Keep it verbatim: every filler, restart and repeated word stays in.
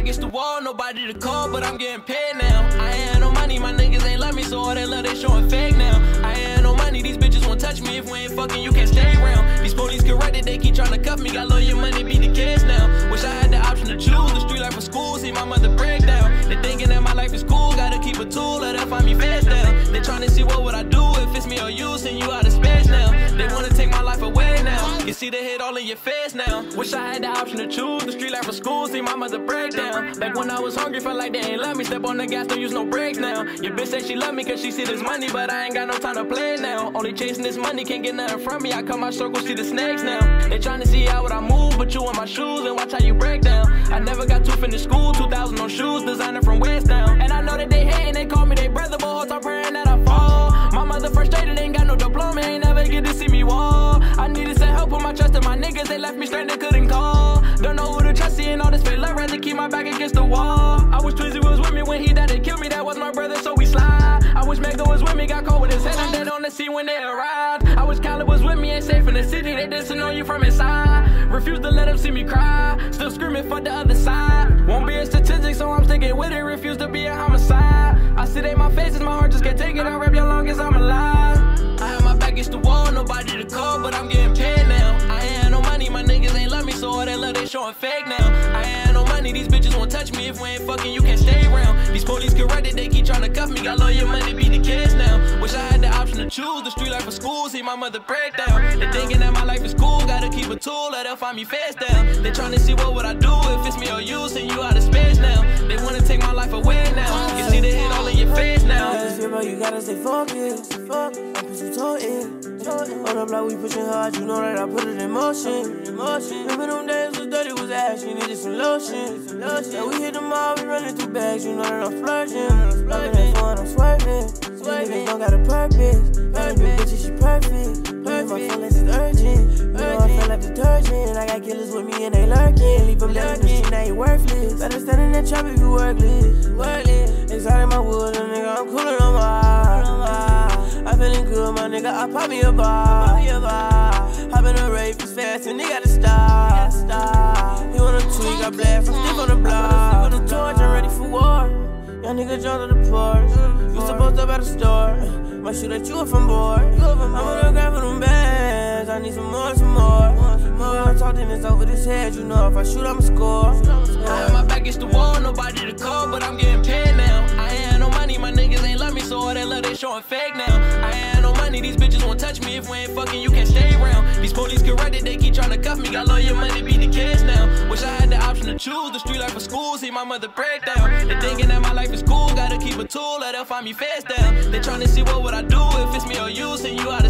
against the wall, nobody to call, but I'm getting paid now. I ain't had no money, my niggas ain't love me, so all that love they showing fake now. I ain't had no money, these bitches won't touch me. If we ain't fucking, you can't stay around. These police corrected, they keep trying to cuff me. Got lawyer money, beat the kids now. Wish I had the option to choose the street life for school, see my mother break down. They thinking that my life is cool, gotta keep a tool, let her find me fast down. They trying to see what would I do if it's me or you, send you out of space now. They wanna take my life away now. You see the hit all in your face now. Wish I had the option to choose the street life for school, see my mother break down. Back when I was hungry, felt like they ain't love me. Step on the gas, don't use no brakes now. Your bitch say she love me cause she see this money, but I ain't got no time to play now. Only chasing this money, can't get nothing from me. I cut my circle, see the snakes now. They trying to see how would I move, but you in my shoes and watch how you break down. I never got to finish school, two thousand on shoes, designer from West Down. And I know that they hating, they call me they brother, but whole time praying that I fall. My mother frustrated, ain't got no diploma, ain't never get to see me walk. I needed some help, put my trust in my niggas, they left me stranded, couldn't call. Don't know who to trust, seeing all this fake love, rather keep my back against the wall. I wish Twizzy was with me when he died, they killed me, that was my brother, so we slide. I wish Mega was with me, got caught with his head, I'm dead on the scene when they arrived. I wish Khaled was with me, ain't safe in the city, they dissing on you from inside. Refuse to let them see me cry, still screaming for the other side. Won't be a statistic, so I'm sticking with it, refuse to be a homicide. I see they my faces, my heart just can't take it, I'll rap you long as I'm alive. I have my back against the wall, nobody to call, but I'm getting paid now. I ain't had no money, my niggas ain't love me, so all that love they showing fake now. I ain't had no money, these bitches won't touch me. If we ain't fucking, you can't stay around. These police corrected, they keep trying to cuff me. Got lawyer money, beat the kids now. Wish I had the option to choose the street life for school, see my mother break down. They thinking that my life is cool, gotta keep a tool, let her find me face down. They trying to see what would I do if it's me or you, send you out of space now. They wanna take my life away now. You see the hit all in your face now. You gotta stay focused, I'm pushing toe in. On the block we pushing hard, you know that I put it in motion. Remember them days was dirty, was ash, you needed some lotion. Yeah, we hit them all, we running through bags, you know that I'm splurging. I'm in that phone, I'm swerving. These niggas don't got a purpose. Every bitch, she perfect. My feelings is urgent. You know I feel like detergent. I got killers with me and they lurking. Leave them down in the street, now you worthless. Better stand in that trap if you workless. Workless. Inside of my wood, a nigga, I'm coolin' on my. I feeling good, my nigga, I pop me a bar. Hop in a rave, it's fast and they gotta stop. He wanna tweak, I blast, I'm stiff on the block. The torch, I'm ready for war. Young nigga jumped to the porch. You supposed to at the store. Might shoot at you if I'm bored. I'm gonna grab for them bags. I need some more, some more. More I talk, then it's over this head. You know if I shoot, I'ma score. I have my back against the wall, nobody to call, but I'm getting paid now. I ain't had no money, my niggas ain't love me, so all that love they showing fake now. I ain't had no money, these bitches won't touch me. If we ain't fucking, you can't stay around. These police corrected, they keep trying to cuff me. Got lawyer money, beat the kids now. Wish I had the option to choose the street life for school, see my mother break down. They thinking that my life is cool, gotta keep a tool, let her find me face down. They trying to see what would I do if it's me or you, send you out of